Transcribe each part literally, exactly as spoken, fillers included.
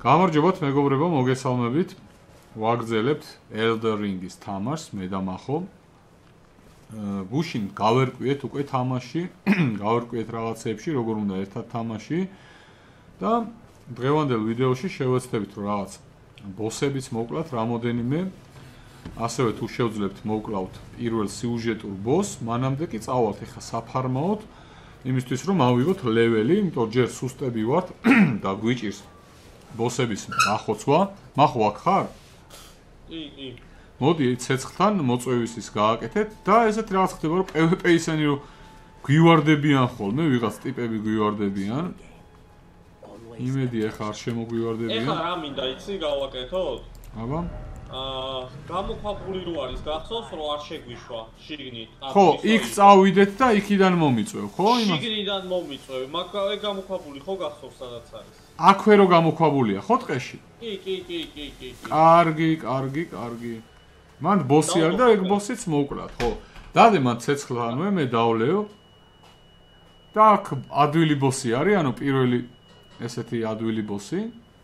გამარჯობათ მეგობრებო, მოგესალმებით. ვაგრძელებთ Elden Ring-ის თამაშს, მე და მახო. გუშინ გავერკვიეთ უკვე თამაში, გავერკვიეთ რაღაცეებში, როგორ უნდა ერთად თამაში და დღევანდელ ვიდეოში შევეცდებით რომ რაღაც ბოსებიც მოვკლათ რამოდენიმე. ასევე თუ შევძლებთ მოვკლავთ პირველ სიუჟეტურ ბოსს, მანამდე კი წავალთ ეხა საფარმაოდ, იმისთვის რომ ავიღოთ ლეველი, იმიტომ რომ ჯერ სუსტები ვართ და გვიჭირს ბოსების ახოცვა. მახო აქ ხარ? კი, კი. მოდი ცეცხლთან მოწვევისის გააკეთეთ და ესეთ რაღაც ხდება რომ პი ვი პი ისენი რომ გვივარდებიან ხოლმე, ვიღაც ტიპები გვივარდებიან. იმედი ეხა არ შემოგვივარდებიან. ეხა რა მინდა იცი გავაკეთოთ? აბა. აა, გამოქვაბული რო არის, გახსოვს რომ არ შეგვიშვა შიგნით. ხო, იქ წავიდეთ და იქიდან მომიწვევ, ხო? იმას. შიგნიდან მომიწვევ, მაგრამ ეგ გამოქვაბული ხო გახსოვს სადაც არის? აქვე რო გამოქვაბულია, ხო ტყეში? კი, კი, კი, კი, კი. კარგი, კარგი, კარგი. მან ბოსი არ და ეგ ბოსიც მოვკლათ, ხო? დადე მან ცეცხლთანვე მე დავლეო. და აქ ადვილი ბოსი არის, ანუ პირველი ესეთი ადვილი ბოსი.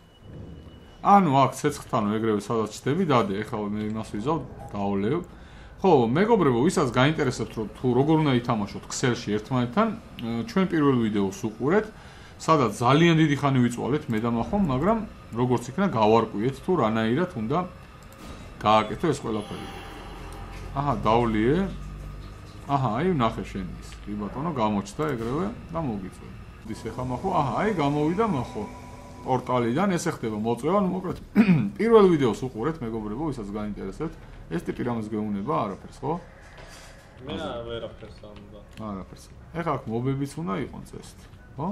ანუ აქ ცეცხლთანვე ეგრევე სადაც ჩდები, დადე, ეხლა მე იმას ვიზავ, დავლევ. ხო, მეგობრებო, ვისაც გაინტერესებთ რომ თუ როგორ უნდა ითამაშოთ ქსელში ერთმანეთთან, ჩვენ პირველ ვიდეოს უყურეთ, სადაც ძალიან დიდი ხანი ვიწვალეთ მე და მახომ, მაგრამ როგორც იქნა გავარკვიეთ თუ რანაირად უნდა გააკეთო ეს ყველაფერი. აჰა, დავლიე. აჰა, აი ნახე შენ ის. კი ბატონო, გამოჩნდა ეგრევე და მოგიწვე. ის ეხა მახო, აჰა, აი გამოვიდა მახო. პორტალიდან ესე ხდება მოწვევა, ნუ მოკლედ პირველ ვიდეოს უყურეთ მეგობრებო, ვისაც გაინტერესებთ. ეს ტიპი რამეს გეუბნება, არაფერს, ხო? მე ვერაფერს არ უნდა. არაფერს. ეხა აქ მობებიც უნდა იყოს წესით, ხო?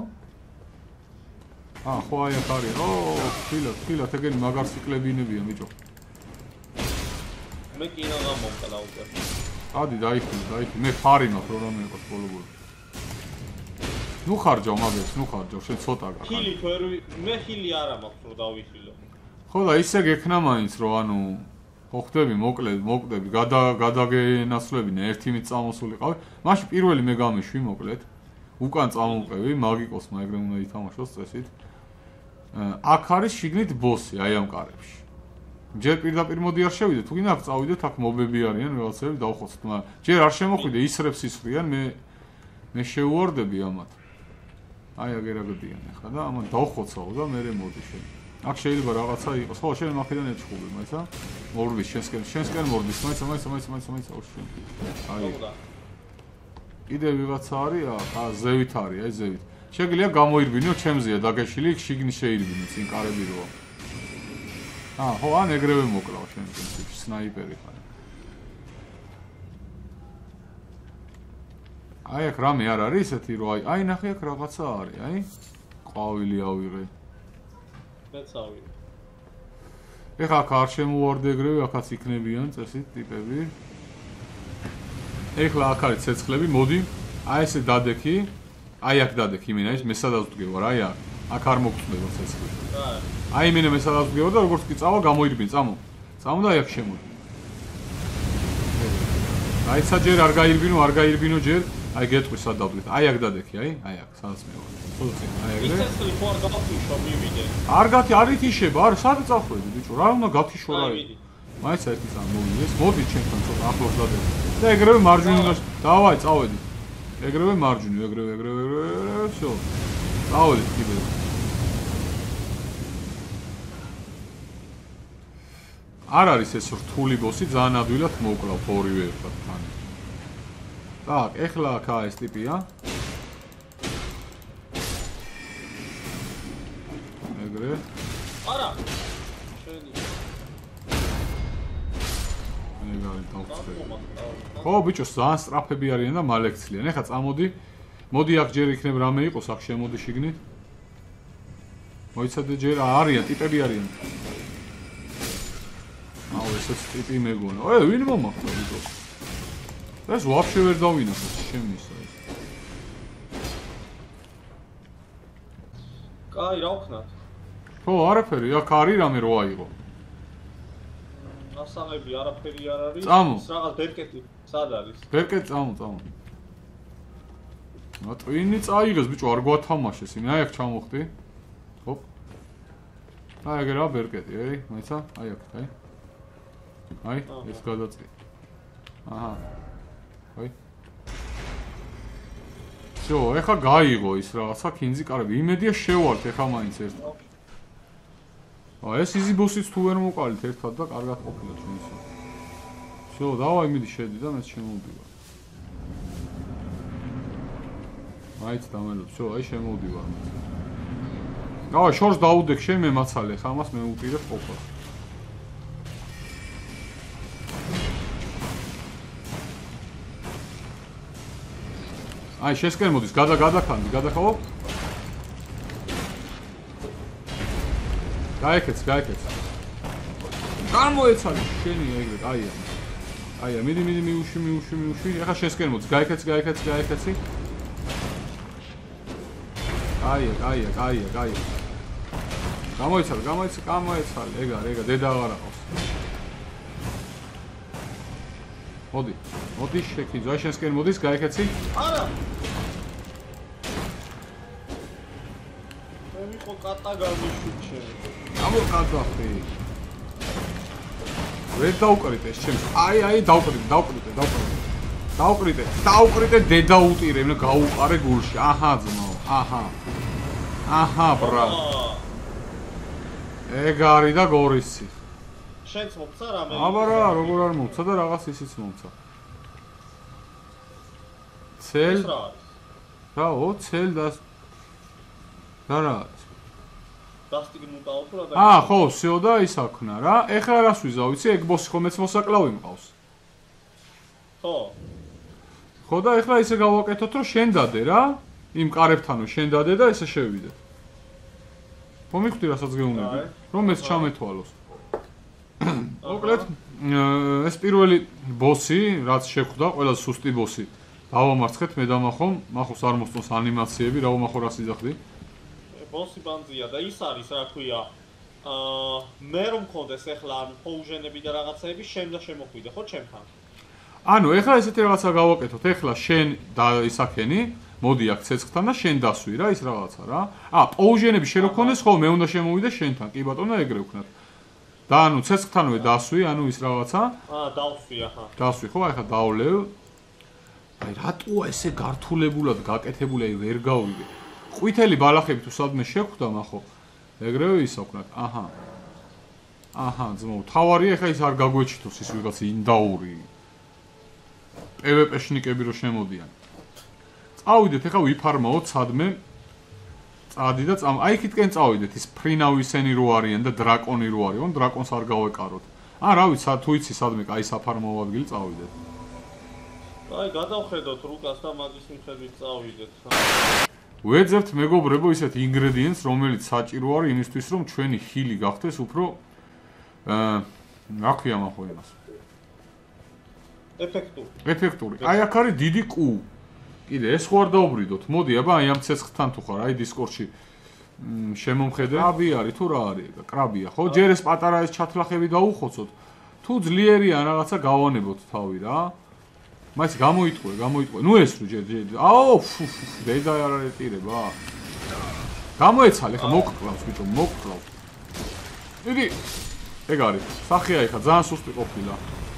აა, ხო აი აქ არის. ო, ფილა, ფილა, ეგენი მაგარ სიკლებინებია, ბიჭო. მე კინო გამოვკლა უკვე. ადი, დაიხილე, დაიხილე. მე ფარი მაქვს რომ რამე იყოს ბოლო-ბოლო. ნუ ხარჯავ მაგას, ნუ ხარჯავ, შენ ცოტა გახარ. ხილი ვერ მე ხილი არა მაქვს რომ დავიხილო. ხო და ისე გექნა მაინც რომ ანუ ხო ხდები, მოკლედ, მოკვდები, გადა გადაგენასვლებინე ერთი მით წამოსულიყავი. მაშინ პირველი მე გამიშვი მოკლედ. უკან წამოვყევი, მაგიკოსმა ეგრე უნდა ითამაშოს წესით. აქ არის შიგნით ბოსი, აი ამ კარებში. ჯერ პირდაპირ მოდი არ შევიდეთ, თუ გინდა აქ წავიდეთ, აქ მობები არიან, რაღაცები დავხოცოთ, მაგრამ ჯერ არ შემოხვიდე, ისრებს ისრიან, მე მე შეუვარდები ამათ. აი აგერაგდიან ახლა და ამან დავხოცავ და მე მოდი შენ. აქ შეიძლება რაღაცა იყოს. ხო, შენ მაქედან ეჭხუბე, მაიცა? მორდის შენსკენ, შენსკენ მორდის, მაიცა, მაიცა, მაიცა, მაიცა, მაიცა, ოშენ. აი. კიდე ვიღაცა არის, აა, ზევით არის, აი ზევით. შეგიძლია გამოირბინო, ჩემზეა დაგეშილი, იქ შიგნი შეირბინო, წინ კარები როა. აა, ხო, ან ეგრევე მოკლავ შენ, სნაიპერი ხარ. აი აქ რამე არ არის ესეთი რომ აი აი ნახე აქ რაღაცა არის აი ყვავილი ავიღე მეც ავიღე ეხა აქ არ შემოვარდე ეგრევე აქაც იქნებიან წესით ტიპები ეხლა აქ არის ცეცხლები მოდი აი ესე დადექი აი აქ დადექი იმენა ის მე სადაც ვდგევარ აი აქ აქ არ მოგწდება ცეცხლი აი იმენა მე სადაც ვდგევარ და როგორც კი წავა გამოირბინ წამო წამო და აი აქ შემოდი აი საჯერ არ გაირბინო არ გაირბინო ჯერ აი გეტყვი სად დავდგეთ. აი აქ დადექი, აი, აი აქ, სადაც მე ვარ. ხოლმე აი ეგრე. ის ცეცხლი ხო არ გაფიშო მივიდე. არ გათი, არ ითიშება, არ სად წახვედი, ბიჭო, რა უნდა გათიშო რა. მაინც ერთი წამ მოვიდეს, მოდი ჩემთან ცოტა ახლოს დადექი. და ეგრევე მარჯვნივ დავაი, წავედი. ეგრევე მარჯვნივ, ეგრევე, ეგრევე, ეგრევე, всё. წავედი კიდე. არ არის ეს რთული ბოსი, ძალიან ადვილად მოვკლავ ორივე ერთად თან. Так, ეხლა აქ ეს ტიპია. ეგრე. არა. შენი. ეგარი დავწერ. ხო, ბიჭო, ძალიან სწრაფები არიან და მალე ქცლიან. ეხლა წამოდი. მოდი აქ ჯერ იქნებ რამე იყოს, აქ შემოდი შიგნით. მოიცადე ჯერ არიან, ტიპები არიან. აუ, ესეც ტიპი მეგონა. ე, ვინ მომახდა ბიჭო? ეს ვაფშე ვერ დავინახეთ შემისა ეს. კაი, რა ვქნათ? ხო, არაფერი, აქ არის რამე რო აიღო. ასაღები არაფერი არ არის. ის რაღაც ბერკეტი, სად არის? ბერკეტი წამო, წამო. მატვინი წაიღეს ბიჭო არ გვათამაშეს იმე აი აქ ჩამოხდი. ჰოპ. აი ეგ რა ბერკეტი, აი, მაიცა? აი აქ, აი. აი, ეს გადაწყვი. აჰა. აი. всё, ეხა გაიგო ის რაღაცა კინძი კარები. იმედია შევართ ეხა მაინც ერთ. აა ეს იზი ბოსიც თუ ვერ მოვყალით ერთად და კარგად ყოფილა ჩვენ ისე. всё, давай მიდი შედი და მეც შემოვდივარ. მაინც დამელო, всё, აი შემოვდივარ. აა შორს დაუდეკ შენ მე მაცალე ხა ამას მე უპირებ ყოფა. აი შესკენ მოდის, გადა გადახანდი, გადახავ. გაიქეც, გაიქეც. გამოეცალი შენი ეგრეთ, აია. აია, მიდი, მიდი, მიუში, მიუში, მიუში. ეხა შესკენ მოდის, გაიქეც, გაიქეც, გაიქეცი. აია, აია, აია, აია. გამოეცალი, გამოეცალი, გამოეცალი. ეგ არა, ეგა დედა აღარ აყავს. მოდი, მოდი შეკიძო, აი შესკენ მოდის, გაიქეცი. არა. მე მიყო კატა გამიშვიჩე. გამოკაძახი. ვერ დაუკრიტე ეს ჩემს. აი, აი, დაუკრიტე, დაუკრიტე, დაუკრიტე. დაუკრიტე, დაუკრიტე დედა უტირე, მე გაუყარე გულში. აჰა, ძმაო, აჰა. აჰა, ბრა. ეგ არის და გორისი. შენც მომცა რამე? აბა რა, როგორ არ მომცა და რაღაც ისიც მომცა. ცელ. რაო, ცელ და და რა? დასტიგი მუტაო თუ რა და აა, ხო, всё და ის აქნა რა. ეხლა რას ვიზავ, ვიცი, ეგ ბოსი ხომეც მოსაკლავი მყავს. ხო. ხო და ეხლა ისე გავაკეთოთ, რომ შენ დადე რა. იმ კარებთანო შენ დადე და ესე შევიდე. მომიხვდი რასაც გეუბნები, რომ ეს ჩამეთვალოს. მოკლედ, ეს პირველი ბოსი, რაც შეხვდა, ყველა სუსტი ბოსი. დავამარცხეთ მე დამახომ, მახოს არ მოსწონს ანიმაციები, რა უმახო რას იძახდი? ბოსი ბანძია და ის არის, რა ქვია, აა მე რომ მქონდეს ეხლა ან პოუჟენები და რაღაცეები, შენ და შემოხვიდე, ხო ჩემთან? ანუ ეხლა ესეთი რაღაცა გავაკეთოთ, ეხლა შენ და ისაქენი, მოდი აქ ცეცხლთან და შენ დასვი რა ის რაღაცა რა. აა, პოუჟენები შენ რო ქონდეს, ხო, მე უნდა შემოვიდე შენთან, კი ბატონო, ეგრე ვქნათ. და ანუ ცეცხლთანვე დასვი, ანუ ის რაღაცა. აა, დავსვი ახლა. დასვი, ხო, აი ხა დავლევ. აი რატოა ესე გართულებულად გაკეთებული, აი ვერ გავიგე. ყვითელი ბალახები თუ სადმე შეხვდა, ნახო. ეგრევე ისა ვქნათ. აჰა. აჰა, ძმაო, თავარია ხა ის არ გაგვეჩითოს ის ვიღაც ინდაური. პვპ-შნიკები რო შემოდიან. წავიდეთ, ეხა ვიფარმაოთ სადმე. წადი და წამ. აი იქითკენ წავიდეთ, ის ფრინავისენი რო არიან და დრაკონი რო არის, ან დრაკონს არ გავეკაროთ. ან რა ვიცი, თუ იცი სადმე კაი საფარმოო ადგილი წავიდეთ. აი, გადავხედოთ რუკას და მაგის მიხედვით წავიდეთ. ვეძებთ მეგობრებო ისეთ ინგრედიენტს, რომელიც საჭირო არის იმისთვის, რომ ჩვენი ხილი გახდეს უფრო აა რა ქვია მახო იმას. ეფექტური. ეფექტური. აი აქ არის დიდი კუ. კიდე ეს ხო არ დაუბრიდოთ. მოდი, აბა აი ამ ცეცხლთან თუ ხარ, აი დისკორდში შემომხედე. კრაბი არის თუ რა არის? კრაბია, ხო? ჯერ ეს პატარა ეს ჩათლახები დაუხოცოთ. თუ ძლიერია რაღაცა გავანებოთ თავი რა. მაინც გამოიტყვე, გამოიტყვე. ნუ ეს რო ჯერ ჯერ. აო, დედა არ არეტირება. გამოეცალე ხა მოკკლავს ბიჭო, მოკკლავს. იგი ეგ არის. სახეა ხა ძალიან სუსტი ყოფილა.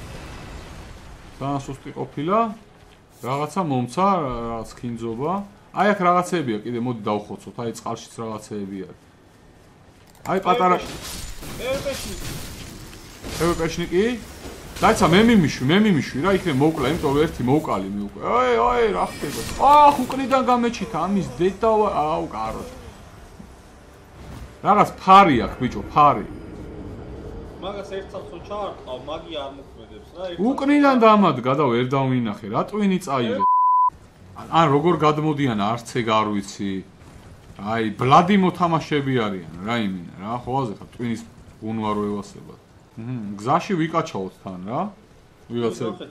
ძალიან სუსტი ყოფილა. რაღაცა მომცა, რაღაც კინძობა. აი აქ რაღაცეებია, კიდე მოდი დავხოცოთ. აი წყალშიც რაღაცეები არის. აი პატარა პვპ-შნიკი. პვპ-შნიკი? დაიცა მე მიმიშვი, მე მიმიშვი რა, იქნებ მოვკლა, იმიტომ რომ ერთი მოვკალი მიუყვე. აი, აი, რა ხდება? აх, უკნიდან გამეჩითა ამის დედა, აუ, კარო. რაღაც ფარი აქვს, ბიჭო, ფარი. მაგას ერთსაცო ჩაარტყავ, მაგი არ მოქმედებს რა. უკნიდან დამადგა და ვერ დავინახე, რა ტვინი წაიღე. ან როგორ გადმოდიან, არც ეგ არ ვიცი. აი, ბლადი მოთამაშები არიან, რა იმინა, რა, ხო აზე ხა ტვინის უნვარო ევასებად. ჰმ, გზაში ვიკაჩავთ თან რა. ვიღაცები.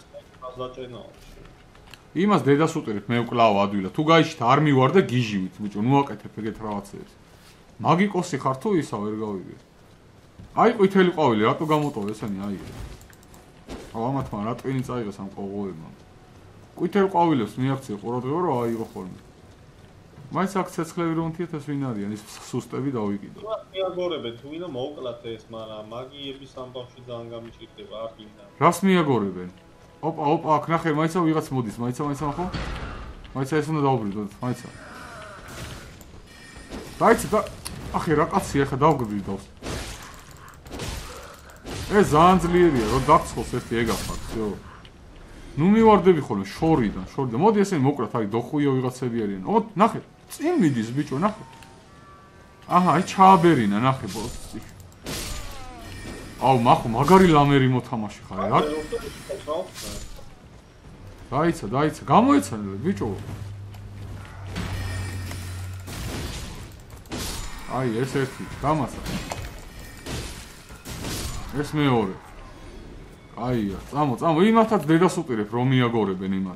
იმას დედას უყირებ, მე ვკლავ ადვილად. თუ გაიშთა არ მივარ და გიჟივით, ბიჭო, ნუ აკეთებ ეგეთ რაღაცებს. მაგიკოსი ხარ თუ ისა ვერ გავიგე. აი ყვითელი ყვავილი, რატო გამოტოვე ესენი აიღე. აუ ამათმა რა ტვინი წაიღეს ამ ყოღოებმა. ყვითელ ყვავილებს მიაქცია ყურადღება რომ აიღო ხოლმე. მაინც აქ ცეცხლები რომ თიეთ ეს ვინ არიან ის სუსტები დავიკიდო. მიაგორებენ თუ ვინა მოუკლათ ეს, მაგრამ მაგიების ამბავში ძალიან გამიჭირდება არ გინდა. რას მიაგორებენ? ოპა, ოპა, აქ ნახე, მაინცა ვიღაც მოდის, მაინცა, მაინცა ნახო. მაინცა ეს უნდა დავბრიდოთ, მაინცა. დაიცა და ახი რა კაცია ხა დავგბილდავს. ეს ძალიან ძლიერია, რომ დაგცხოს ერთი ეგაფარ, всё. ნუ მივარდები ხოლმე შორიდან, შორიდან. მოდი ესენი მოკრათ, აი დოხუიო ვიღაცები არიან. ო, ნახე, წინ მიდის ბიჭო, ნახე. აჰა, აი ჩააბერინა, ნახე ბოსი. აუ, მახო, მაგარი ლამერი მოთამაში ხარ, რა? დაიცა, დაიცა, გამოეცანე, ბიჭო. აი, ეს ერთი, გამაცა. ეს მეორე. აია, წამო, წამო, იმათაც დედას უყირებ, რომ მიაგორებენ იმათ.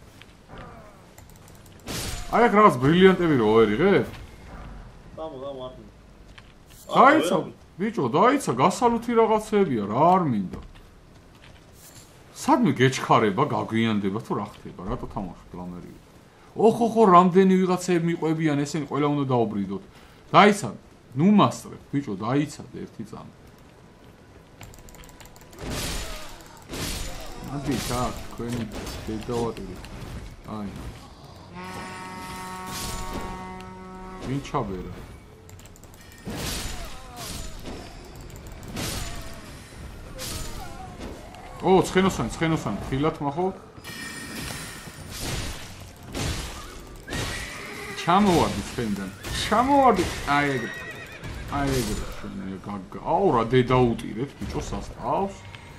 აი, აქ რაღაც ბრილიანტები რო ვერ იღებ? წამო, წამო, არ მინდა. დაიცა, ბიჭო, დაიცა, გასალუთი რაღაცებია, რა არ მინდა. სადმე გეჩქარება, გაგვიანდება თუ რა ხდება, რატო თამაშობ ლამერი? ოხო, ხო, რამდენი ვიღაცები მიყვებიან, ესენი ყველა უნდა დაუბრიდოთ. დაიცა, ნუ მასწრებ, ბიჭო, დაიცა ერთი წამი. ადი, так, თქვენი დედავატირი. აი. ვინ ჩაბერა? ო, ცხენოსანი, ცხენოსანი, ხილათ მახო. ჩამოვარდი ცხენიდან. ჩამოვარდი. აი ეგრე. აი ეგრე, შენ გაგა. აუ, რა დედაუტირეთ, ბიჭო, სასწავს.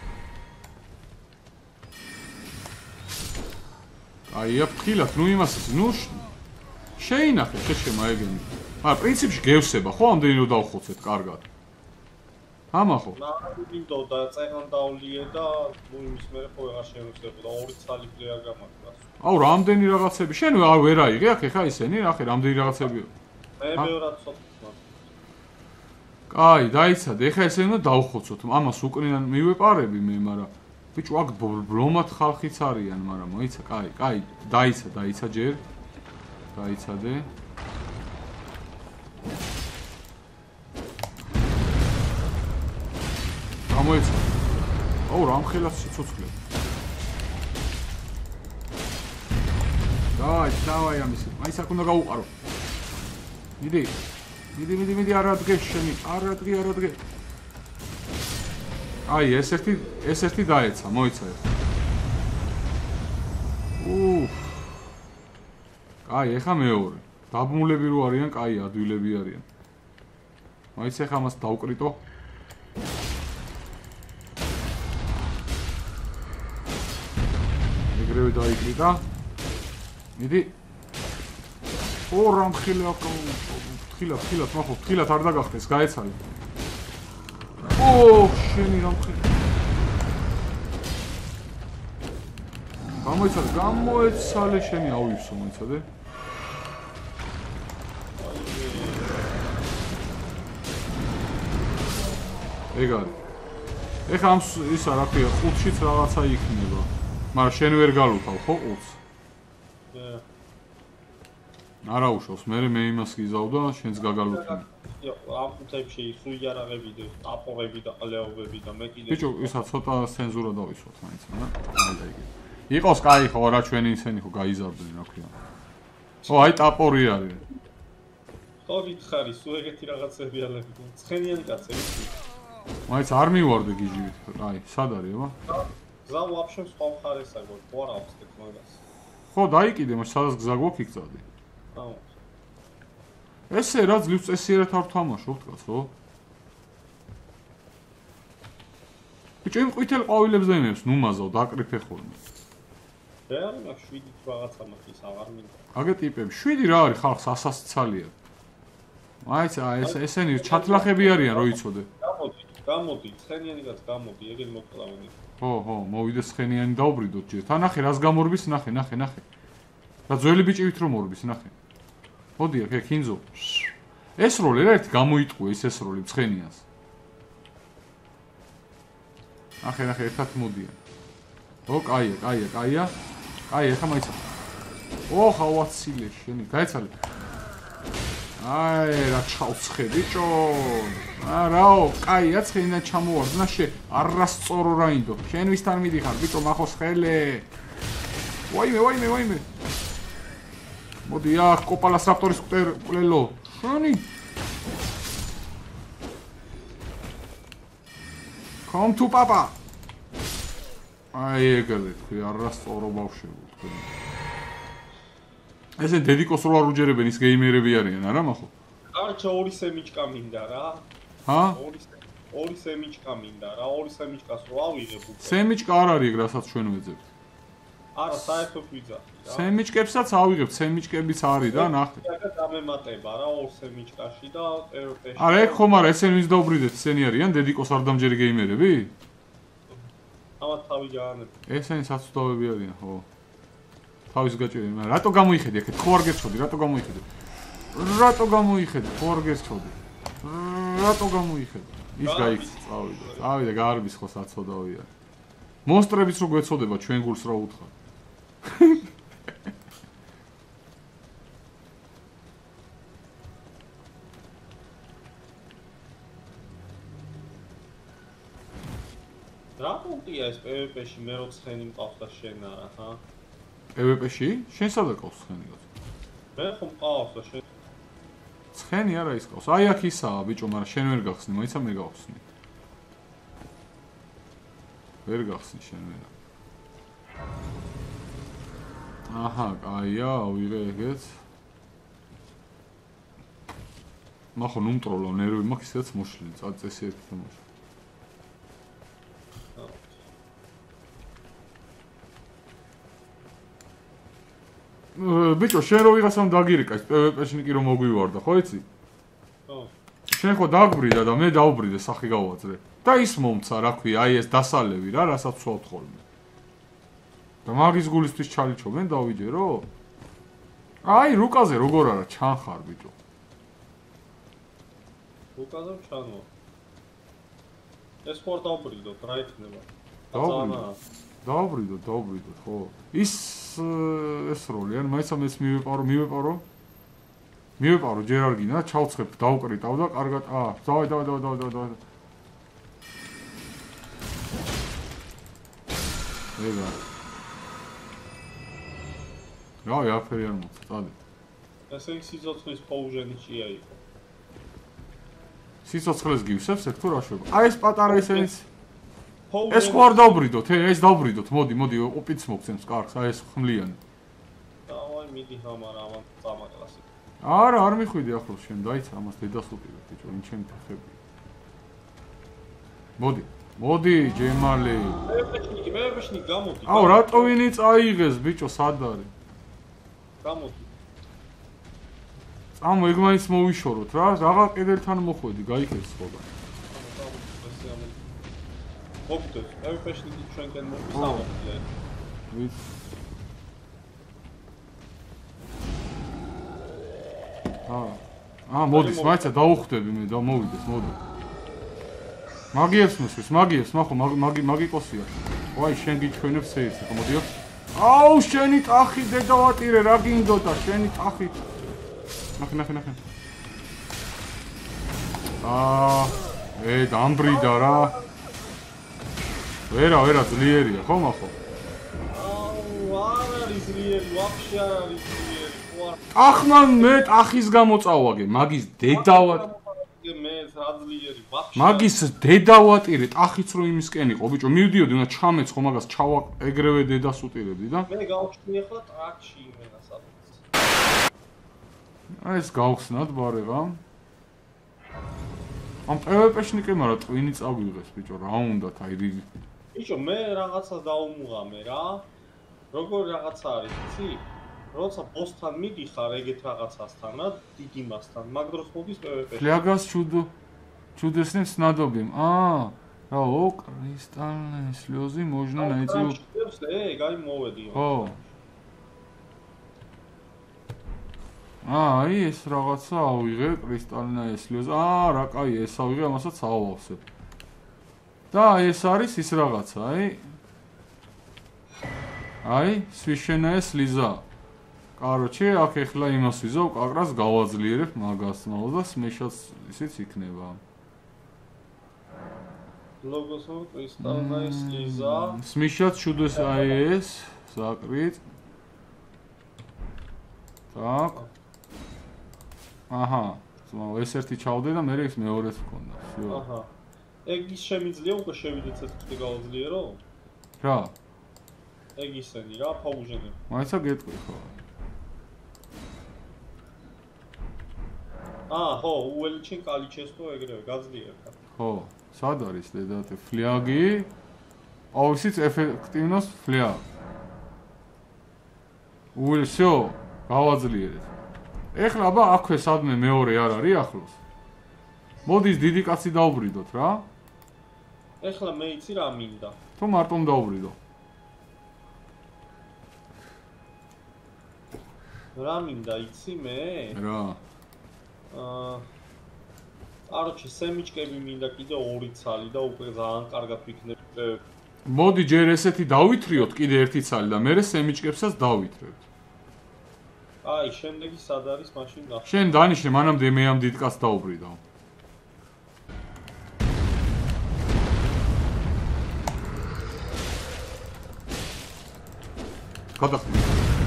აი, აფხილათ, ნუ იმასაც, ნუ შეინახე, შეშემაეგენი. მაგრამ პრინციპში გევსება, ხო, ამდენი რომ დავხოცეთ, კარგად. ამახო. ნამინდო და წეგან დავლიე და ნუ იმის მერე ხო აღარ შემოსებოდა, ორი ცალი პლეა გამართა. აუ, რამდენი რაღაცები, შენ არ ვერ აიღე აქ ეხა ისენი, ნახე, რამდენი რაღაცები. მე მეორად ცოტა. კაი, დაიცადე, ეხა ესე უნდა დავხოცოთ, ამას უკრინან მივეპარები მე, მაგრამ ბიჭო, აქ ბლომად ხალხიც არიან, მაგრამ მოიცა, კაი, კაი, დაიცა, დაიცა ჯერ. დაიცადე. გამოიცა. აუ, რამხელა სიცოცხლე. დაი, დავაი ამისი. მაინც აქ უნდა გავუყარო. მიდი. მიდი, მიდი, მიდი, არ ადგე შენი, არ ადგე, არ ადგე. აი, ეს ერთი, ეს ერთი დაეცა, მოიცა ეს. უუ. აი, ეხა მეორე. დაბმულები რო არიან, კაი, ადვილები არიან. მაინც ეხა მას დავკრიტო. ეგრევე დაიკრიტა. მიდი. ო, რამხილე აკო. ფთხილად, ფთხილად, მახო, ფთხილად არ დაგახტეს, გაეცალე. ო, შენი რამხილე. გამოიცადე, გამოეცალე შენი ავივსო, მოიცადე. ეგ არის. ეხა ამ ისა რა ქვია, ხუთშიც რაღაცა იქნება. მაგრამ შენ ვერ გალუთავ, ხო, ხუთს? და არა უშავს, მე მე იმას გიზავ და შენც გაგალუთავ. ამ ხუთებში სუიარაღები და ტაპორები და ყლეობები და მე კიდე ბიჭო, ისა ცოტა ცენზურა დავისვათ მაინც, რა? აი და იგი. იყოს კაი ხო, რა ჩვენი ისენი ხო გაიზარდნენ, რა ქვია. ო, აი ტაპორი არის. ხო გითხარი, სულ ეგეთი რაღაცები ალები. ცხენიანი კაცები. მაინც არ მივარდე გიჟივით. აი, სად არის, აბა? გზა ვაფშე სხვა მხარესა გქონდა, ხო არა ვსკეთ მაგას. ხო, დაიკიდე, მაგრამ სადაც გზა გვაქვს იქ წადი. აუ. ესე რა ძლივ წესიერად არ თამაშობთ, კაცო? ბიჭო, იმ ყვითელ ყვავილებს დაიმებს, ნუ მაზავ, დაკრიფე ხოლმე. მე არ მაქვს შვიდი რაღაცა მაგის აღარ მინდა. აგე ტიპები, შვიდი რა არის ხალხს ასასცალია. მაინც ეს ესენი ჩათლახები არიან, რო იცოდე. გამოდი, გამოდი, ცხენიანი კაც გამოდი, ეგენ მოკლავენი. ხო, ხო, მოვიდე ცხენიანი დაუბრიდოთ ჯერ. თან ნახე, რას გამორბის, ნახე, ნახე, ნახე. რა ძველი ბიჭივით რომ მორბის, ნახე. მოდი აქ, ეგ ინზო. ეს როლი რა ერთი გამოიტყუე ის ეს როლი ცხენიანს. ნახე, ნახე, ერთად მოდიან. ო, კაია, კაია, კაია. კაი, ეხა მაიცა. ო, ხავაცილე შენი, გაეცალე. აი რა ჩავცხე ბიჭო არაო კაია ცხენა ჩამოვარდნა შე არასწორო რაინდო შენ ვისთან მიდიხარ ბიჭო მახოს ხელე ვაიმე ვაიმე ვაიმე მოდი აქ კოპალას რაპტორის ყლელო შენი Come to papa აი ეგრე თქვი არასწორო ბავშვები თქვი ესე დედიკოს რო არ უჯერებენ ის გეიმერები არიან არა მახო არჩა ორი სემიჩკა მინდა რა ჰა ორი ორი სემიჩკა მინდა რა ორი სემიჩკას რო ავიღებ უკვე სემიჩკა არ არის ეგ რასაც ჩვენ ვეძებთ არა საერთოდ ვიძახი რა სემიჩკებსაც ავიღებ სემიჩკებიც არის და ნახე და დამემატება რა ორ სემიჩკაში და პეროპეში არა ეგ ხომ არა ესენი ვის დაუბრიდეთ ესენი არიან დედიკოს არ დამჯერი გეიმერები ამა თავი გაანებ ესენი საცუდავები არიან ხო თავის გაჭირე მაგრამ რატო გამოიხედი აქეთ ხო არ გერჩოდი რატო გამოიხედი რატო გამოიხედი ხო არ გერჩოდი რატო გამოიხედი ის გაიქცა წავიდა წავიდა გარბის ხო საცოდავია მონსტრებიც რო გვეცოდება ჩვენ გულს რა უთხრა რა პუნქტია ეს პევპეში მე რო ცხენი მყავს და შენ არა ჰა პევპეში შენ სადა ყავს ცხენი გაწ მე ხომ მყავს და შენ ცხენი არა ის ყავს აი აქ ისაა ბიჭო მაგრამ შენ ვერ გახსნი მოიცა მე გავხსნი ვერ გახსნი შენ ვერა აჰა კაია ავიღე ეგეც მახო ნუმტროლო ნერვი მაქვს ისედაც მოშლილი წაწესი ერთი თამაში ბიჭო შენ რო ვიღაცამ დაგირეკა ის პევპეში კი რომ მოგვივარდა ხო იცი ხო შენ ხო დაგბრიდა და მე დავბრიდე სახი გავაძრე და ის მომცა რა ქვია აი ეს დასალევი რა რასაც ვსვავთ ხოლმე და მაგის გულისთვის ჩალიჩობენ დავიჯერო აი რუკაზე როგორ არა ჩანხარ ბიჭო რუკაზე ჩანო ეს ხო დავბრიდოთ რა იქნება დავბრიდოთ დავბრიდოთ ხო ის ეს როლი ან მაიცა მეც მივეპარო მივეპარო მივეპარო ჯერ არ გინდა ჩავცხებ დავკრიტავ და კარგად აა დავაი დავაი დავაი დავაი დავაი ეგა რა იაფერი არ მოწ წადე ესე იგი სიცოცხლის პოუჟენი ჭია იყო სიცოცხლეს გივსებს ეგ თუ რა შვება აი ეს პატარა ესენიც ეს ხო არ დავბრიდოთ ეს დავბრიდოთ მოდი მოდი ოპიც მოგცემს კარგს აი ეს ხმლიანი დავაი მიდი ამარა ამან წამაკლასი არა არ მიხვიდი ახლოს შენ დაიცა ამას დედას უყიდე ბიჭო ვინ ჩემი ფეხები მოდი მოდი ჯემალი მეფეშნიკი მეფეშნიკი გამოდი აუ რატო ვინი წაიღეს ბიჭო სად არის გამოდი წამო ეგ მაინც მოვიშოროთ რა რაღა კედელთან მოხვედი გაიქეს ხოლმე მოგდეთ მეფეშნიკი ჩვენკენ მოვისამოხლე ვით აა აა მოდის მაიცა დაუხვდები მე და მოვიდეს მოდი მაგიებს მოსვის მაგიებს მახო მაგი მაგიკოსია ვაი შენ გიჩვენებს ეს ხო მოდიო აუ შენი ტახი დედავატირე რა გინდოდა შენი ტახი ნახე ნახე ნახე აა ე დამბრიდა რა ვერა ვერა ძლიერია ხო მახო აუ არ არის ძლიერი ვაფშე არ არის ძლიერი ტახმან მე ტახის გამოწავაგე მაგის დედავატირე მე ზაძლიერი ვაფშე მაგის დედავატირე ტახიც რო იმისკენ იყო ბიჭო მივდიოდი უნდა ჩამეცხო მაგას ჩავა ეგრევე დედას უტირებდი და მე გავჩნი ახლა ტრაქში იმენა სადაც აი ეს გავხსნათ ბარეღა ამ პევპეშნიკე მაგრამ ტვინი წაგვიღეს ბიჭო რა უნდათ აი რიგი ბიჭო მე რაღაცას დაუმუღამე რა როგორ რაღაცა არის იცი როცა ბოსთან მიდიხარ ეგეთ რაღაცასთანა დიდ იმასთან მაგ დროს მოდის პევპეში ფლაგას ჩუდო ჩუდესნებს ნადობიმ აა რა ო კრისტალნე слёзы можно найти ე გაი მოვედი ხო აა აი ეს რაღაცა ავიღე კრისტალნე слёзы აა რა კაი ეს ავიღე ამასაც ავავსებ და ეს არის ის რაღაცა აი აი священная слеза კაროჩე, აქ ეხლა იმას ვიზავ, კაკრას გავაძლიერებ მაგას, მოვდა სმეშაც ისიც იქნება. ლოგოსო კრისტალნაი სლიზა. სმეშაც ჩუდეს აი ეს, საკრით. так. აჰა, ძმაო, ეს ერთი ჩავდე და მე ეს მეორეც მქონდა. всё. აჰა. ეგ ის შემიძლია უკვე შევიდეთ ცეცხლი გავაძლიერო? რა? ეგ ისენი რა, ფაუჟენი. მაიცა გეტყვი ხო? აა, ხო, უელჩინ კალიჩესკო ეგრევე გაძლიერდა. ხო, სად არის დედათე? ფლიაგი. აუ, ისიც ეფექტივნოს ფლიაგ. უელ, всё, გავაძლიერეთ. ეხლა აბა აქვე სადმე მეორე არ არის ახლოს. მოდის დიდი კაცი დაუბრიდოთ რა. ეხლა მე იცი რა მინდა. თუ მარტომ დაუბრიდო. რა მინდა იცი მე? რა. აა არჩი სემიჩკები მინდა კიდე ორი ცალი და უკვე ძალიან კარგად ვიქნებ. მოდი ჯერ ესეთი დავითრიოთ კიდე ერთი ცალი და მერე სემიჩკებსაც დავითრევთ. აი, შემდეგი სად არის მაშინ ნახე. შენ დანიშნე, მანამდე მე ამ დიდ კაცს დაუბრიდო. გადახტი.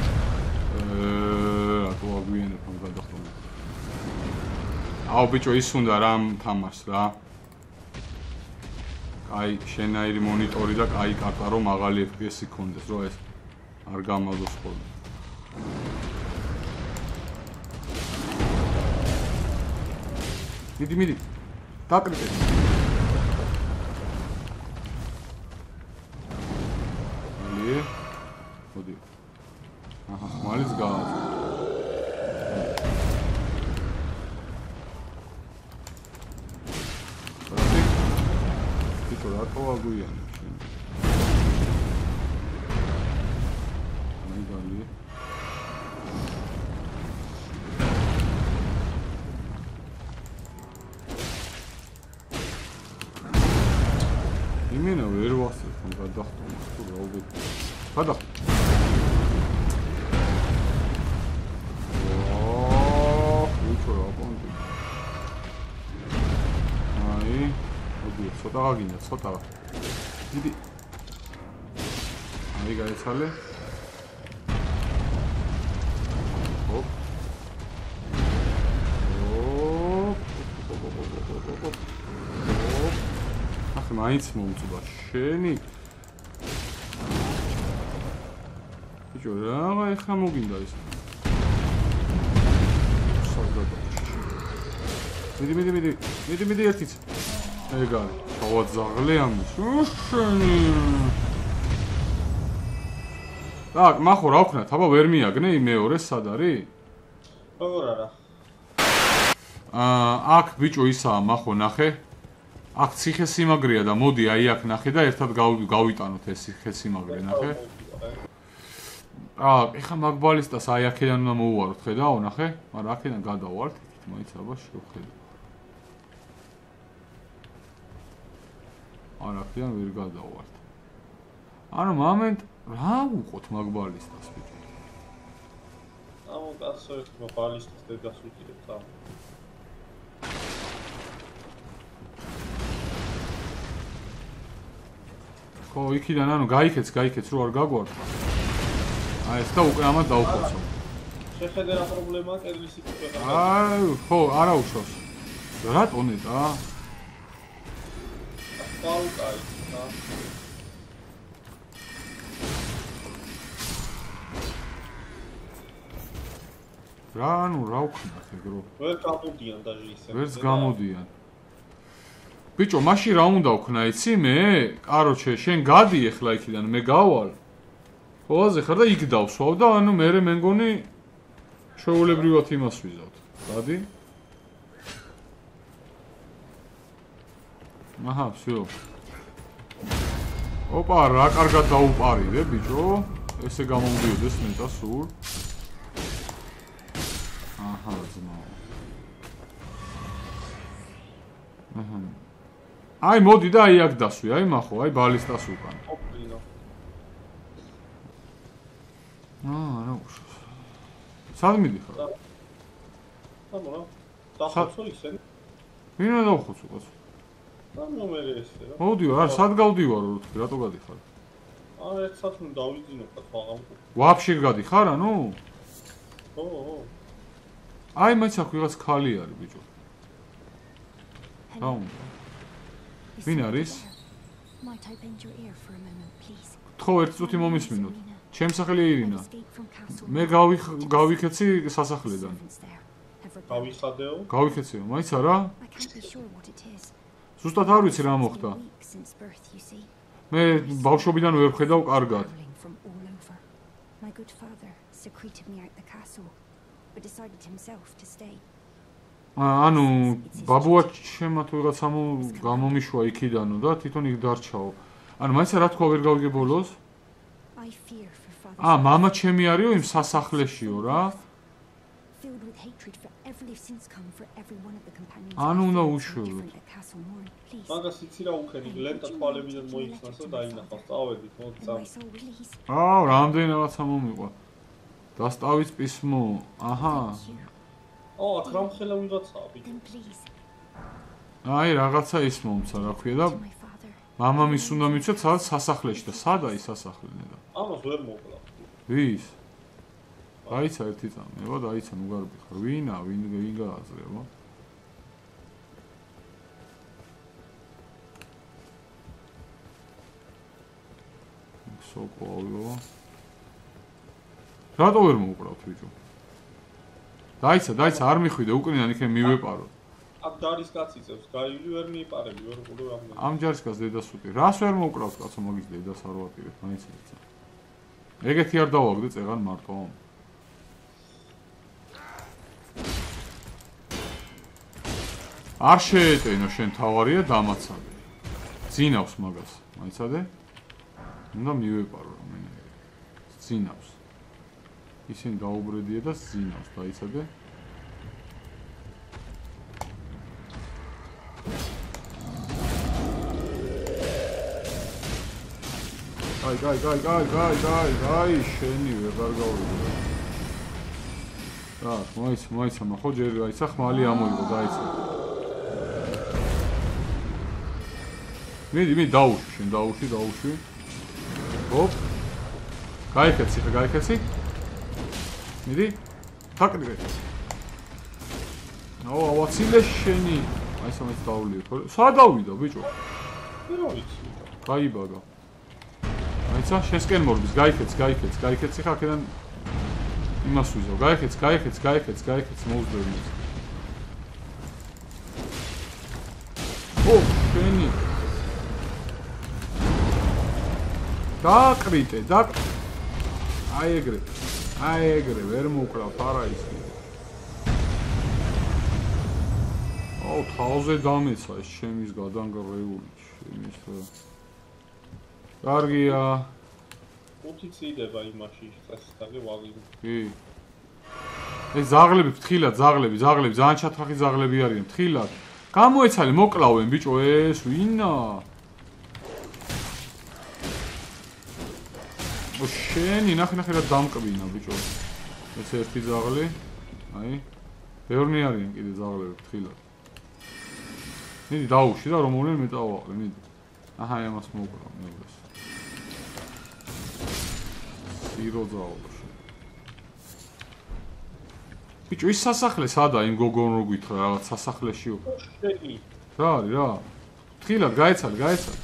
აა, რატო აგვიანებ ამ გადახტომას? აუ ბიჭო, ის უნდა რამ თამაშს რა. აი, შენაირი მონიტორი და აი კარტა რომ მაღალი ეფ პი ესი ქონდეს, რომ ეს არ გამალოს ხოლმე. მიდი, მიდი. დაკრიტე. ალი. მოდი. აჰა, ხმალიც გააძ. ბიჭო, რატო აგვიანებ შენ? აი გალი. იმენა ვერ ვასწრებ ამ გადახტომას თუ რა უგეთ. გადახტო. ოოოო, ბიჭო რა კონდი. აი, მოდი, ცოტა გაგინდა, ცოტა. დიდი. აი გაიცალე. ოპ. ოპ. ახლა მაინც მომწვა შენი. ბიჭო, რა ეხლა მოგინდა ის? მიდი, მიდი, მიდი. მიდი, მიდი ერთიც. ეგ არის. გავაძაღლე ამის. უშენი. так, მახო რა ვქნათ? აბა ვერ მიაგნე იმ მეორეს სად არის? როგორ არა? აა, აქ ბიჭო ისაა, მახო ნახე. აქ ციხესიმაგრეა და მოდი აი აქ ნახე და ერთად გავიტანოთ ეს ციხესიმაგრე, ნახე. აა, ეხა მაგ ბალისტას აი აქედან უნდა მოუვაროთ, ხედავ, ნახე? მაგრამ აქედან გადავალთ, მაინც აბა შევხედე. არა, აქედან ვერ გადავალთ. ანუ მომენტ რა უყოთ მაგ ბალისტას ბიჭო? ამო კაცო ერთ ბალისტას დედას ვიყიდებ და ხო, იქიდან ანუ გაიქეც, გაიქეც რო არ გაგვართ. აი ეს და უკვე ამას დაუხოცო. შეხედე რა პრობლემაა კედლის სიტყვე. აი, ხო, არა უშავს. რატო ნეტა? აუკაი, და. რა ანუ რა ვქნათ ეგრო? ვერ გამოდიან დაჟე ისე. ვერც გამოდიან. ბიჭო, მაშინ რა უნდა ვქნა, იცი მე? კაროჩე, შენ გადი ეხლა იქიდან, მე გავალ. ხოლმე ხარ და იქ დავსვავ და ანუ მე მე მგონი შეუულებრივად იმას ვიზავთ. გადი? აჰა, всё. ოპა, რა კარგად დაუპარიდე, ბიჭო. ესე გამომდიოდეს მეტა სულ. აჰა, ძმაო. აჰა. აი მოდი და აი აქ დასვი, აი მახო, აი ბალისტას უკან. ოპლინო. აა, რა უშავს. სად მიდიხარ? ამო რა. დახოცო ისე. ვინ უნდა დავხოცო კაცო? ამო მე ესე რა. მოდი, არ სად გავდივარო თქო, რატო გადიხარ? აა ერთ საათი დავიძინო ხაღამ. ვაფშე გადიხარ ანუ? ო, ო. აი მაინც აქ ვიღაც ხალი არის ბიჭო. აუ. ვინ არის? ხო, ერთ წუთი მომისმინოთ. ჩემი სახელი ირინა. მე გავიქეცი სასახლედან. გავიხადეო? გავიქეციო, მაინც არა? ზუსტად არ ვიცი რა მოხდა. მე ბავშვობიდან ვერ ვხედავ კარგად. ანუ ბაბუა ჩემმა თუ ვიღაცა გამომიშვა იქიდანო და თვითონ იქ დარჩაო. ანუ მაინც რა თქვა ვერ გავიგე ბოლოს? აა, მამა ჩემი არისო იმ სასახლეშიო რა. ანუ უნდა უშვებო. მაგას იცი რა უქენი, ლენტა თვალებიდან მოიხსნას და დაინახავს. წავედით, მოდი წავ. აა, რამდენი რაღაცა მომიყვა. დასტავით პისმო. აჰა. ო, აქ რამ ხელა ვიღაცაა ბიჭო. აი, რაღაცა ის მომცა, რა ქვია და მამამის უნდა მიცეთ სადაც სასახლეში და სადა ის სასახლე და. ამას ვერ მოკლა. ვის? დაიცა ერთი წამი, აბა დაიცა ნუ გარბი ხარ. ვინა, ვინ ვინ გააზრება? სოკოალო. რატო ვერ მოუყრავთ ბიჭო? დაიცა, დაიცა, არ მიხვიდე, უკრიდან იქნებ მივეპარო. აქ დარის კაცი წევს, გაივლი ვერ მიიპარები, ვერ ყოლო რამე. ამ ჯარისკაც დედას ვუტი. რას ვერ მოუყრავთ კაცო მაგის დედას არ ვაპირებ, მაინც იცი. ეგეთი არ დავაგდე წეღან მარტო. არ შეეტენო შენ თავარია დამაცადე. ძინავს მაგას, მაიცადე? უნდა მივეპარო რამენე. ძინავს. ისინი დაუბრედია და ძინავს, დაიცადე? აი, აი, აი, აი, აი, აი, აი, შენი ვეღარ გავიგე. რა, მოიცა, მოიცა, ხო ჯერ გაიცა, ხმალი ამოიღო, დაიცა. მიდი, მიდი, დაუშვი, შენ დაუშვი, დაუშვი. ჰოპ. გაიქეცი, ხა გაიქეცი. მიდი. თაკრიბე. აუ, ავაცილე შენი. აი, სამეთ დავლიე, ხო? სად დავიდა, ბიჭო? რა ვიცი. გაიბაგა. აიცა, შენსკენ მორბის, გაიქეც, გაიქეც, გაიქეც, ხა აქედან იმას ვიზო. გაიქეც, გაიქეც, გაიქეც, გაიქეც, მოუძდები. ო, შენი. დააკრიტე, და აი ეგრე. აი ეგრე, ვერ მოკრავ არა ის. აუ, თავზე დამეცა ეს ჩემის გადანგრეული, შემის რა. კარგია. ხუთი წიდება იმაში, წესდაგე ვაღიმე. კი. ეს ზაღლები ფთხილად, ზაღლები, ზაღლები, ძალიან ჩათრახი ზაღლები არიან, ფთხილად. გამოეცალე, მოკლავენ ბიჭო, ეს ვინა? ო შენი, ნახე, ნახე რა დამკბინა ბიჭო. ეს ერთი ზაღლი. აი. ბევრი არიან კიდე ზაღლები ფთხილად. მიდი დაუში და რომ მოვლენ მეტავაყრე, მიდი. აჰა, ამას მოკრავ, მეუბნეს. იროძაოლოში. ბიჭო, ის სასახლე სადა იმ გოგონ რო გითხრა რაღაც სასახლეშიო. რა არის რა? ფთხილად გაეცალე, გაეცალე.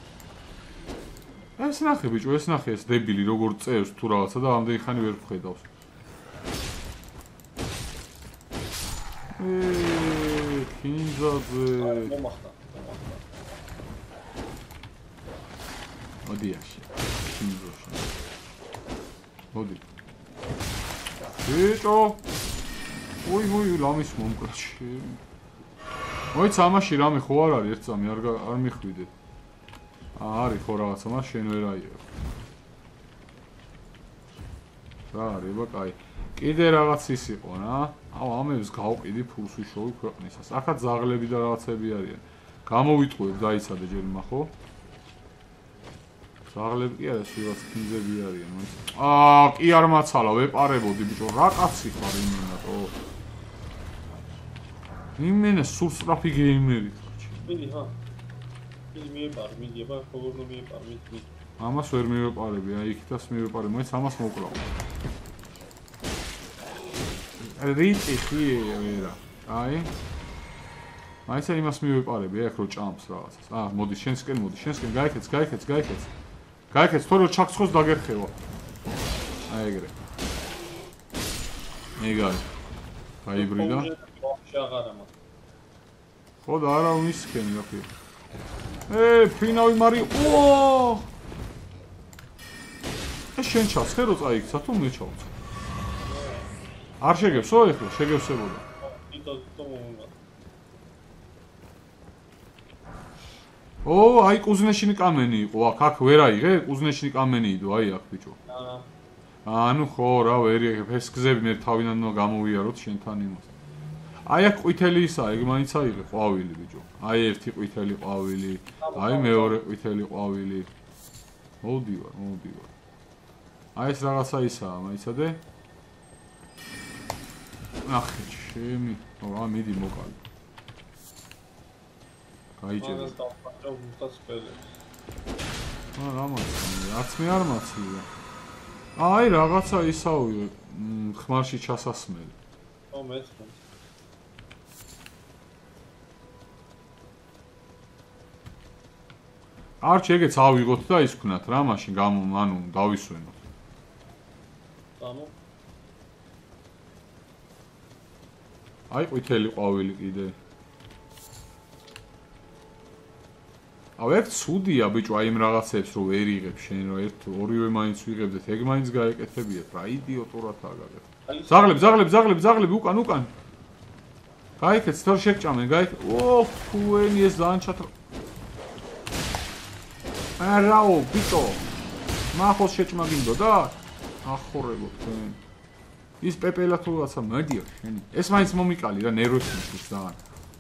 ეს ნახე ბიჭო, ეს ნახე ეს დებილი როგორ წევს თუ რაღაცა და ამდენი ხანი ვერ ვხედავს. ეე, კინძაძე. მომახდა, მომახდა. მოდიაში. კინძოში. მოდი. ბიჭო. ოი, ოი, ლამის მომკლაში. მოიცა ამაში რამე ხო არ არის ერთ წამი, არ არ მიხვიდე. აა, არის ხო რაღაცა, მას შენ ვერ აიღებ. რა არის, ბა, კაი. კიდე რაღაც ის იყო რა. აუ, ამებს გავყიდი ფულს ვიშოვი ქვეყნისას. ახაც ზაღლები და რაღაცები არიან. გამოვიტყუებ, დაიცადე ჯერ მა ხო? ზაღლები კი არა, შეიძლება სკინზები არიან, მაგრამ აა, კი არ მაცალა, ვეპარებოდი ბიჭო, რა კაცი ხარ იმენატო. იმენა სულ სწრაფი გეიმერი. მიდი ხა. მიდი მიეპარე, მიდი აბა, როგორ ნუ მიეპარე, მიდი. ამას ვერ მივეპარები, აი იქითაც მივეპარე, მაინც ამას მოკრავ. რიტი კი ვერა. აი. მაინც იმას მივეპარები, აი ხო ჭამს რაღაცას. აა, მოდი შენსკენ, მოდი შენსკენ, გაიქეც, გაიქეც, გაიქეც. გაიქეც, თორე ჩაქცხოს დაგერხევა. აი ეგრე. ეგარი. გაიბრიდა. შეაღარამა. ხო და არა ვისკენი რა ქვია. ე, ფინავი მარი. ოო! ეს შენ ჩასხე რო წაიქცა თუ მე ჩავწა. არ შეგებსო ეხლა, შეგებსებოდა. იტო თო მომმა. ო, აი კუზნეშინი კამენი იყო, აქ აქ ვერ აიღე, კუზნეშინი კამენი იდო, აი აქ ბიჭო. აა. ანუ ხო, რა ვერი, ეს გზები მე თავიდან უნდა გამოვიაროთ შენთან იმას. აი აქ ყვითელი ისა, ეგ მაინც აიღე ყვავილი ბიჭო. აი ერთი ყვითელი ყვავილი, აი მეორე ყვითელი ყვავილი. მოდივარ, მოდივარ. აი ეს რაღაცა ისაა, მაიცადე? ახე, შემი, რა მიდი მოკალი. გაიჭერე. აა, რა მოცემი, არც მე არ მაცლია. აი რაღაცა ისაუი, ხმალში ჩასასმელი. ო, მეც ხო. არჩ ეგეც ავიღოთ და ის ვქნათ რა, მაშინ გამო, ანუ დავისვენოთ. გამო. აი ყვითელი ყვავილი კიდე. აუ ერთ ცუდია ბიჭო, აი იმ რაღაცებს რო ვერ იღებ შენ, რო ერთ ორივე მაინც ვიღებდეთ, ეგ მაინც გაეკეთებიათ, რა იდიოტურათაა გაკეთებული. ზაღლებ, ზაღლებ, ზაღლებ, ზაღლებ, უკან, უკან. გაიქეც, თორ შეგჭამენ, გაიქ. ო, ფუენი ეს ძალიან ჩათრა. არაო, ბიჭო. მახოს შეჭმა გინდოდა? ახორებო თქვენ. ის პეპელა თუ რაცა მოდიო შენი. ეს მაინც მომიკალი რა, ნერვებს მისის ძალიან.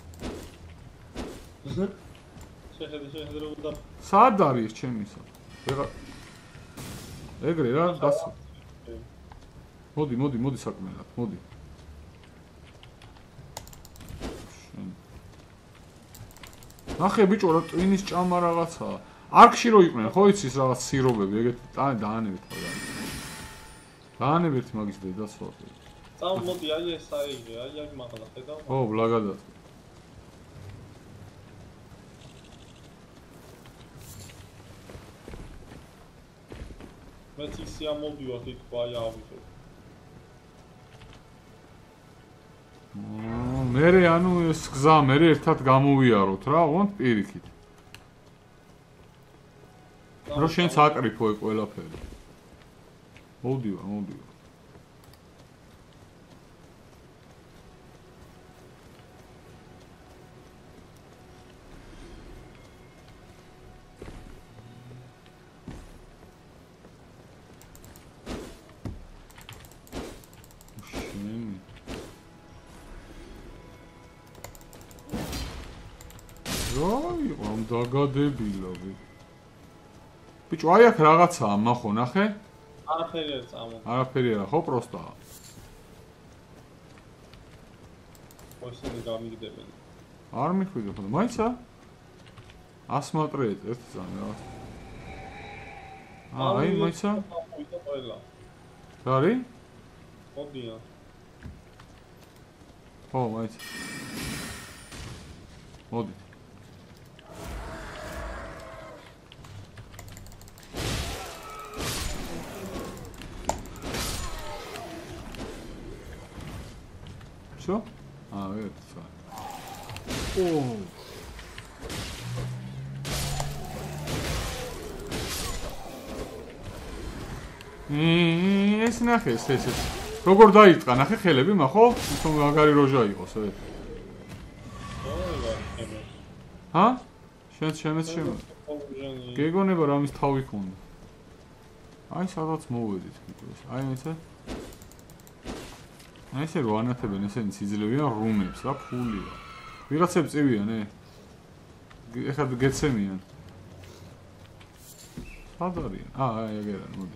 შეხედე, შეხედე რომ და სად არის ჩემისა? ვეღარ ეგრე რა, დასა. მოდი, მოდი, მოდი საკმელად, მოდი. ნახე ბიჭო, რა ტვინის ჭამა რაღაცაა. არქში რო იყვნენ, ხო იცის რაღაც სირობები, ეგეთ დაანებეთ რა. დაანებეთ მაგის დედას ხო. წამ მოდი, აი ეს აიღე, აი აი მაღლა ხედავ. ო, ბლაგადად. მეც ისე ამოვიდოთ იქ აი ავიღე. აა, მე ანუ ეს გზა მე ერთად გამოვიაროთ რა, ოღონდ პირიქით. რო შენც აკრიფო ეგ ყველაფერი. მოვდივარ, მოვდივარ. აი, ამ დაგადებილავი. ბიჭო, აი აქ რაღაცაა, მახო, ნახე? არაფერი არ წამო. არაფერი არა, ხო, პროსტაა. მოსენი გამიგდებენ. არ მიხვიდე ხო, მაიცა? ასმატრეთ ერთ ზამე რა. აა, აი, მაიცა? რა არის? მოდია. ხო, მაიცა. მოდი. Что? А, это. О. მმ, ეს ნახე, ეს ეს. როგორ დაიწყა, ნახე ხელები, მახო? თვითონ მაგარი როჟა იყოს, ე. ჰა? შენ შემეც შემე. გეგონება რამის თავი ქონდა. აი, სადაც მოვედით, კიდე. აი, მეცა. აი ესე რო ანათებენ ესენი სიძლებიან რუმებს რა ფულია. ვიღაცებს წივიან, ე? ეხლა გეცემიან. სად არიან? აა, აი, ეგერან, მოდი.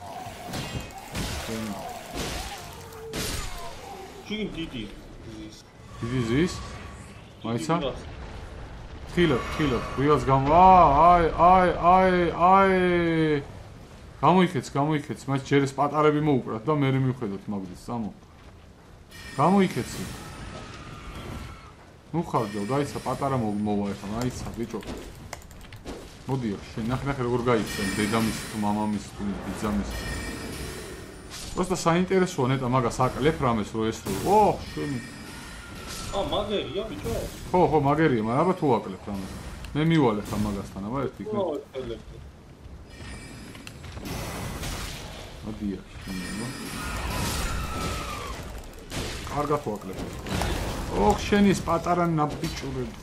ჩიგ დიდი ზის. დიდი ზის? მაიცა? ხილად, ხილად, გვიაც გამ. აა, აი, აი, აი, აი. გამოიქეც, გამოიქეც, მას ჯერ ეს პატარები მოუკრათ და მე მივხედოთ მაგდის, წამო. გამოიქეცი. ნუ ხარჯავ, დაიცა პატარა მოვა ეხლა, მაიცა, ბიჭო. მოდიო, შენ ნახე, ნახე როგორ გაიქცენ დედამის თუ მამამის თუ ბიძამის. просто საინტერესოა ნეტა მაგას აკლებ რამეს რო ეს რო. ო, შენი. აა, მაგერია, ბიჭო? ხო, ხო, მაგერია, მაგრამ აბა თუ აკლებ რამეს. მე მივალე ხა მაგასთან, აბა ერთი იქნება. ო, ელექტრო. მოდია, შენო. კარგად ვაკლებ. ოხ, შენი ეს პატარა ნაბიჭურები.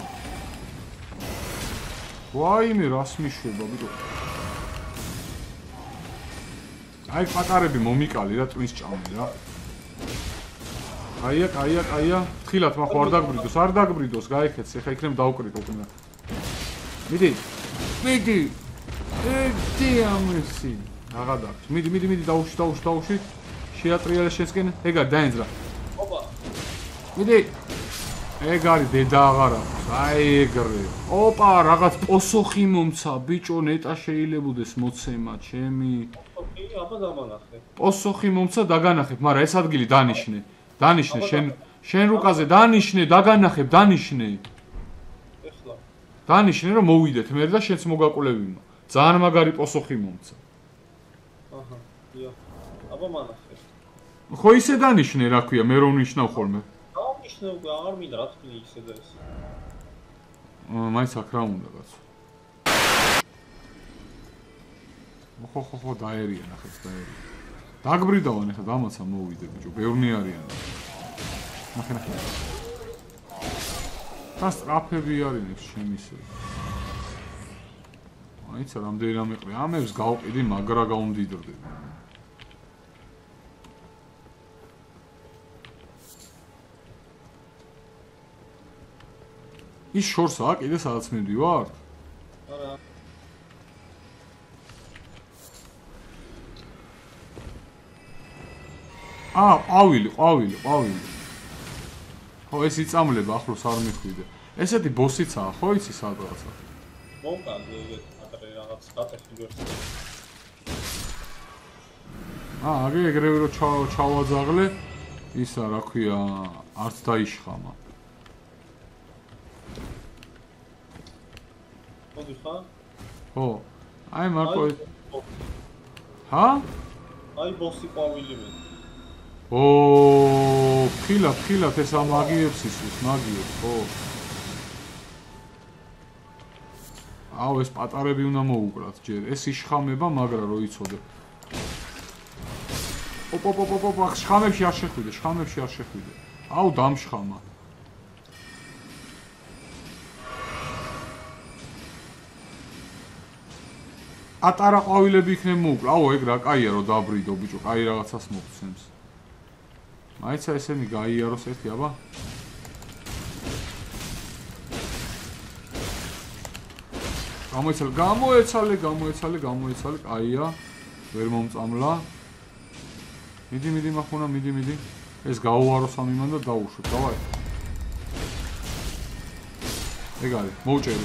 ვაიმე, რას მიშვება, ბიჭო. აი, პატარები მომიკალი რა, ტვინს ჭამე რა. აია, აია, აია. თხილად მახო არ დაგბრიდოს, არ დაგბრიდოს, გაიქეც, ეხა იქნებ დავკრით უკნა. მიდი. მიდი. ედი ამისი. აღადაგთ. მიდი, მიდი, მიდი, დაუში, დაუში, დაუში. შეატრიალე შენსკენ. ეგარ დაენძრა. ოპა. მიდი. ეგ არის დედა აღარ აქვს. აი ეგრე. ოპა, რაღაც პოსოხი მომცა, ბიჭო, ნეტა შეიძლებაოდეს მოცემა, ჩემი. პოსოხი, აბა დამანახე. პოსოხი მომცა, დაგანახებ, მაგრამ ეს ადგილი დანიშნე. დანიშნე შენ შენ რუკაზე დანიშნე, დაგანახებ, დანიშნე. ეხლა. დანიშნე რომ მოვიდეთ მე და შენც მოგაკვლევინო. ძალიან მაგარი პოსოხი მომცა. აჰა, ია. აბა მანახე. ხო ისე დანიშნე, რა ქვია, მე რომ ნიშნავ ხოლმე. დავნიშნე უკვე, აღარ მინდა რა თქმა ისე და ეს. აა, მაინც აქ რა უნდა კაცო. ხო, ხო, ხო, დაერია, ნახეთ, დაერია. დაგბრიდავან ეხლა დამაცა მოვიდე, ბიჭო, ბევრნი არიან. ნახე, ნახე. და სტრაფები არიან შემისე. აიცა რამდენი რამე ყრი. ამებს გავყიდი, მაგრა გაუმდიდრდები. ის შორსაა კიდე სადაც მივდივარ? არა. აა, ყვავილი, ყვავილი, ყვავილი. ხო, ეს იწამლება, ახლოს არ მიხვიდე. ესეთი ბოსიცაა, ხო, იცი სადღაცა? მომკადე ეგეთ აკრე რაღაც გატეხი ვერსია. აა, აგე ეგრევე რო ჩავაძაღლე, ისა, რა ქვია, არც დაიშხამა. მოდი ხარ? ხო. აი, მარკო. ჰა? აი, ბოსი ყვავილი მე. ო, ფილა, ფილა, ეს ამ მაგიებს ისის, მაგიებს, ხო. აუ, ეს პატარები უნდა მოუკრათ ჯერ. ეს იშხამება, მაგრა რო იცოდე. ოპ, ოპ, ოპ, ოპ, ოპ, შხამებში არ შეხვიდე, შხამებში არ შეხვიდე. აუ, დამშხამა. ატარა ყვავილები იქნებ მოუკრა. აუ, ეგ რა კაია რო დაბრიდო, ბიჭო, კაი რაღაცას მოგცემს. მაიცა ესენი გაიაროს ერთი, აბა. გამოეცალე, გამოეცალე, გამოეცალე, გამოეცალე, კაია. ვერ მომწამლა. მიდი, მიდი, მახუნა, მიდი, მიდი. ეს გაუვაროს ამ იმან და დაუშვებ, დავაი. ეგ არის, მოუჭერი.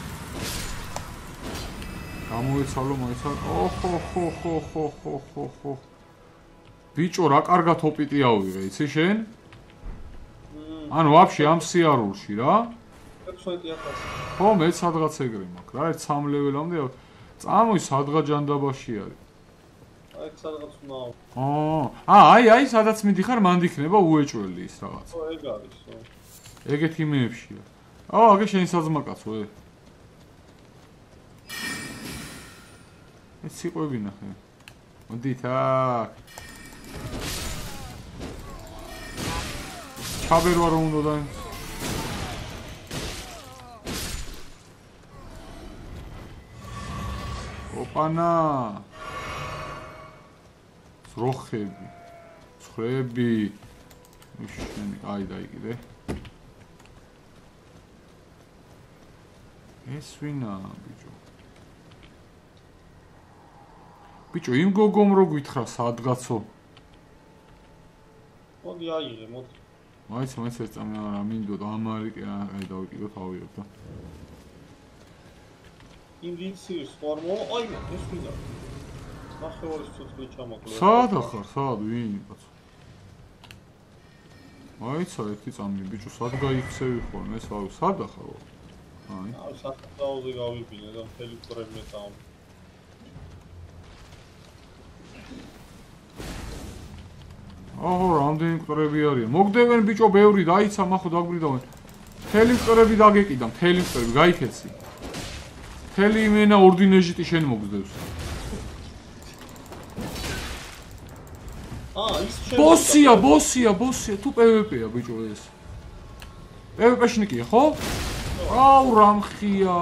გამოეცალო, მოეცალე. ოხო, ხო, ხო, ხო, ხო, ხო, ხო. ბიჭო, რა კარგად ოპიტი ავიღე, იცი შენ? ანუ ვაფშე ამ სიარულში რა? ექვსმეტი ათასი. ხო, მე სადღაც ეგრე მაქვს რა, ერთ სამ ლეველამდე. წამოი სადღაც ჯანდაბაში არის. აი, სადღაც მაო. აა, აა, აი, აი, სადაც მიდიხარ, მანდ იქნება უეჭველი ის რაღაც. ხო, ეგ არის, ხო. ეგეთი მეებშია. აა, აგე შენი საძმაკაცო, ე. ეს სიყვები ნახე. მოდით აქ. ჩაბერვა რომ უნდა და ოპანა ძროხები ძროხები შენი აი დაიგიდე ეს ვინა ბიჭო ბიჭო, იმ გოგომ რო გითხრა სადღაცო. მოდი აიღე, მოდი. მაინც მაინც ეს წამი არა მინდოდა ამარი კი აი დავიკიდო თავიოთ და. ინდიციის ფორმულა, აი ეს ვიდა. ნახევარის ცოცხლი ჩამოკლია. სად ახარ, სად ვინ კაცო? მაიცა ერთი წამი ბიჭო, სად გაიქცევი ხოლმე, ეს აუ სად ახარ? აი. აი საფრთხეზე გავიბინე და მთელი კრემ მეტავ. აჰო, რამდენი მკვრები არიან. მოგდებენ ბიჭო, ბევრი დაიცა, მახო დაგბრიდავენ. მთელი მკვრები დაგეკიდა, მთელი მკვრები, გაიქეცი. მთელი იმენა ორდინეჟიტი შენ მოგდებს. აა, ის შენ. ბოსია, ბოსია, ბოსია, თუ პევეპეა ბიჭო ეს. პევეპეშნიკია, ხო? აუ, რამხია.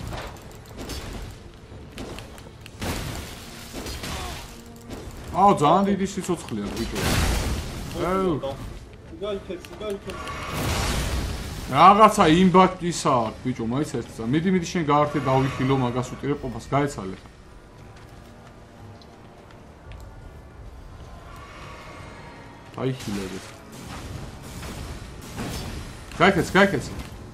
აუ, ძალიან დიდი სიცოცხლეა ბიჭო. აუ. გაიქეცი, გაიქეცი. რაღაცა იმბატისა აქვს ბიჭო, მაინც ერთი წამი. მიდი, მიდი შენ გაართე დავიხილო მაგას უტირებ ყოფას, გაეცალე. აიხილე ეს. გაიქეცი, გაიქეცი.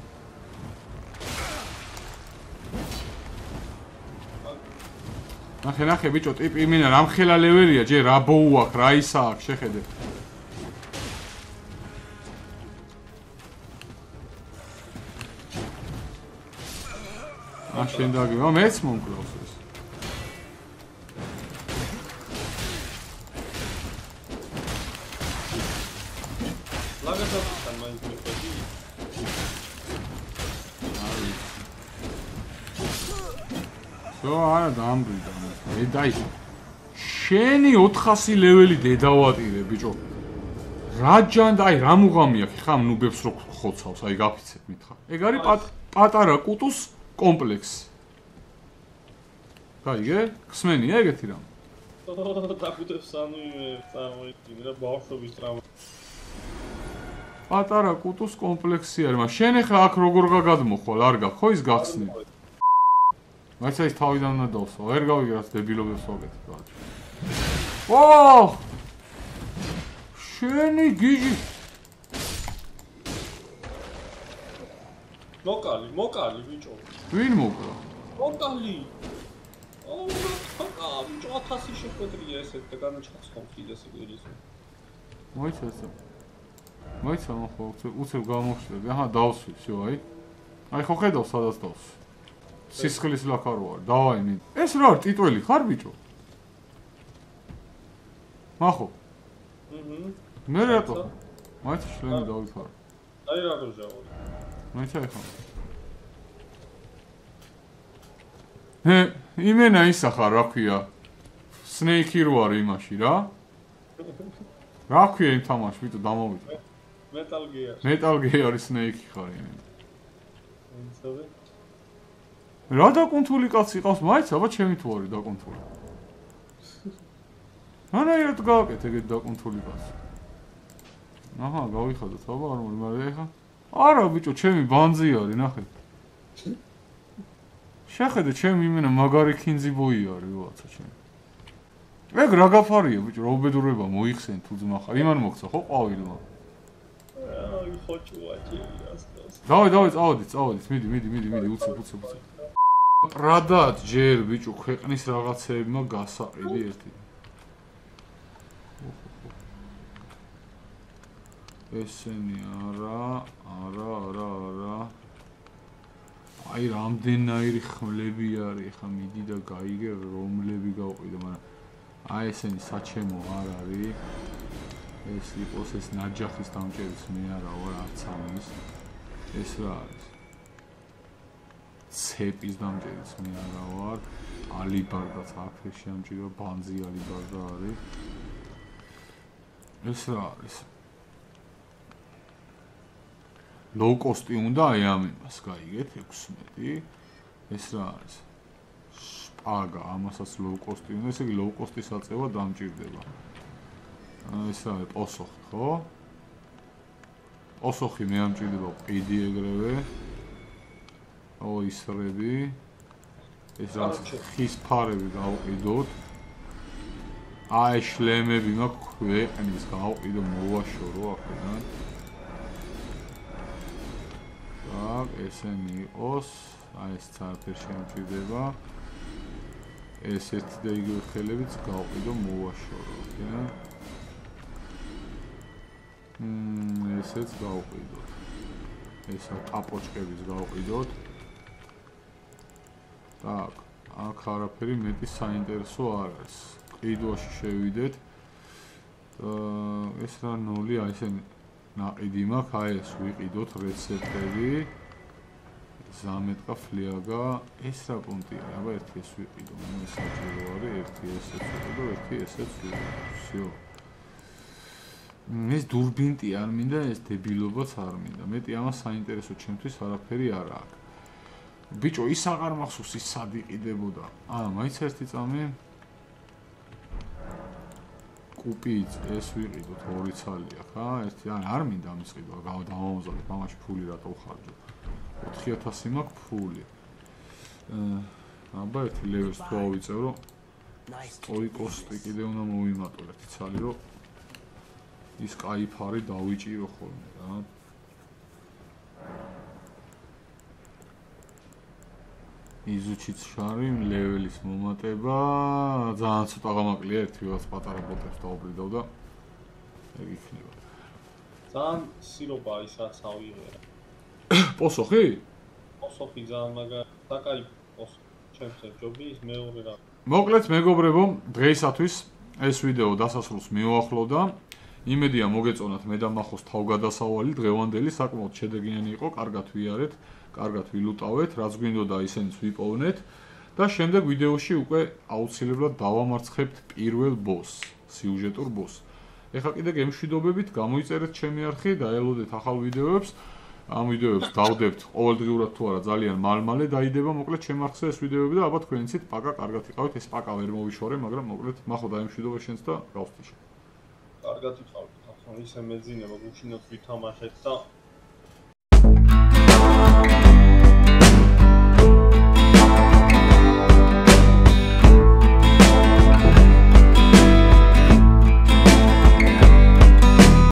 ნახე, ნახე ბიჭო, ტიპი იმენა რამხელა ლეველია, ჯერ რა ბოუ აქვს, რა ისა აქვს, შეხედე. შენ დაგივა, მეც მომკლავს ეს. ლაგათან მაინც მიხვედი. სო არა დამბრიდა. მე დაი. შენი ოთხასი ლეველი დედავატირე, ბიჭო. რა ჯანდა, აი რა მუღამი აქვს, ხა ნუბებს რო ხოცავს, აი გაფიცებ მითხა. ეგ არის პატარა კუტუს კომპლექსი. გაიგე? ხსმენია ეგეთი რამ. დაგუდებს სამივე წარმოიდგინე რა ბავშვობის ტრავმა. პატარა კუტუს კომპლექსი არის, მაგრამ შენ ახლა აქ როგორ გაგადმოხვალ, არ გაქვს ხო ის გახსნი? მაინც ის თავიდან უნდა დავსვა, ვერ გავიგე რაც დებილობებს ვაკეთებ ბაჭო. ოჰ! შენი გიჟი. მოკალი, მოკალი ბიჭო. ვინ მოკლა? მოკალი. აუ, ხა, ბიჭო, ათასი შეხვედრია ესეთ და განაჩხავს კიდეს ის. მოიცა ეს. მოიცა მოხო, უცებ გამოხსნები. აჰა, დავსვი, всё, აი. აი ხო ხედავ სადაც დავსვი. სისხლის ლაქარო არ, დავაი მე. ეს რა არის, ტიტველი ხარ ბიჭო? მახო. აჰა. მე რატო? მაინც შლემი დავიფარო. აი რა გოჟაო. მაინც ახლა. ჰე, იმენა ისახა რა ქვია? სნეიკი რო არის იმაში რა? რა ქვია იმ თამაში, ვიტო დამოვიდა. მეტალ გეარ. მეტალ გეარის სნეიკი ხარ იმენა. ინცოვე. რა დაკუნთული კაცი ყავს, მაინც აბა ჩემი თუ არის დაკუნთული. ანაირად გავაკეთე ეგეთ დაკუნთული კაცი. აჰა, გავიხადოთ, აბა არ მოდი, მაგრამ ეხა არა ბიჭო, ჩემი ბანძი არის, ნახე. შეხედე, ჩემი იმენა მაგარი ქინძი ბოი არის, ვაცა ჩემი. ეგ რა გაფარია ბიჭო, რა უბედურება მოიხსენ თუ ძმა ხარ. იმან მოგცა ხო ყვავილმა? აი ხოჭუა ჭირიასტოს. დავай, დავай, წავედით, წავედით, მიდი, მიდი, მიდი, მიდი, უცებ, უცებ, უცებ. პრადად ჯერ ბიჭო, ქვეყნის რაღაცეებმა გასაყიდი ერთი. ესენი არა, არა, არა, არა. აი რამდენაირი ხმლები არის, ხა მიდი და გაიგე რომლები გავყიდე, მაგრამ აი ესენი საჩემო არ არის. ეს იყოს ეს ნაჯახის დამჭერიც მე არა ვარ არც ამის. ეს რა არის? ცეპის დამჭერიც მე არა ვარ. ალიბარდაც აქეში ამჭირა, ბანძი ალიბარდა არის. ეს რა არის? low cost-ი უნდა აი ამ იმას გაიგეთ ექვსმეტი. ეს რა არის? შპაგა, ამასაც low cost-ი უნდა, ესე იგი low cost-ის აწევა დამჭირდება. ეს რა არის? პოსოხი, ხო? პოსოხი მე ამჭირდება ყიდი ეგრევე. ო ისრები. ეს რა ხის ფარები გავყიდოთ. აი შლემები მაქვს ქვეყნის გავყიდო მოვაშორო აქედან. так, ესენი იყოს, აი ეს საერთოდ შემჭირდება. ეს ერთი და იგივე ხელებიც გავყიდო მოვაშორო, ხა? მმ, ესეც გავყიდოთ. ესა ტაპოჭკების გავყიდოთ. так, აქ არაფერი მეტი საინტერესო არ არის. ყიდვაში შევიდეთ. აა ეს რა ნული, აი ესენი ნაყიდი მაქვს, აი ეს ვიყიდოთ რეცეპტები. ზამეტყა ფლიაგა, ეს რა პუნქტია? აბა ერთი ეს ვიყიდო, ნუ ეს საჭირო არის, ერთი ესეც ვიყიდო, ერთი ესეც ვიყიდო. всё. ეს დურბინტი არ მინდა, ეს დებილობაც არ მინდა. მეტი ამას საინტერესო ჩემთვის არაფერი არ აქვს. ბიჭო, ის აღარ მახსოვს ის სად იყიდებოდა. აა, მაინც ერთი წამი კუპიც ეს ვიყიდოთ ორი ცალია, ხა? ერთი ან არ მინდა ამის ყიდვა, დავამოზადებ, ამაში ფული რატო ვხარჯო? ოთხი ათასი მაქვს ფული. აა, აბა ერთი ლეველს თუ ავიწევრო. ორი კოსტი კიდე უნდა მოვიმატო ერთი ცალი, რომ ის კაი ფარი დავიჭირო ხოლმე, რა. იზუჩიც შარი ლეველის მომატება, ძალიან ცოტა გამაკლია, ერთი ვიღაც პატარა ბოტებს დაუბრიდავ და ეგ იქნება. ძალიან სირობა ის რაც ავიღე. პოსოხი? პოსოხი ძალიან მაგარი, საკაი პოსო. ჩემს ჯობი ის მეორე რა. მოკლედ მეგობრებო, დღეისათვის ეს ვიდეო დასასრულს მივუახლოვდა. იმედია მოგეწონათ მე და მახოს თავგადასავალი დღევანდელი საკმაოდ შედეგიანი იყო, კარგად ვიარეთ, კარგად ვილუტავეთ, რაც გვინდოდა ისენიც ვიპოვნეთ და შემდეგ ვიდეოში უკვე აუცილებლად დავამარცხებთ პირველ ბოსს, სიუჟეტურ ბოსს. ეხლა კიდე გემშვიდობებით, გამოიწერეთ ჩემი არხი, დაელოდეთ ახალ ვიდეოებს. ამ ვიდეოებს დავდებთ ყოველდღიურად თუ არა ძალიან მალ-მალე დაიდება მოკლედ ჩემ არხზე ეს ვიდეოები და ალბათ თქვენიცით პაკა კარგად იყავით, ეს პაკა ვერ მოვიშორე, მაგრამ მოკლედ მახო დაემშვიდობა შენც და გავსტიშე. კარგად იყავით, ახლა ისე მეძინება, გუშინაც ვითამაშეთ და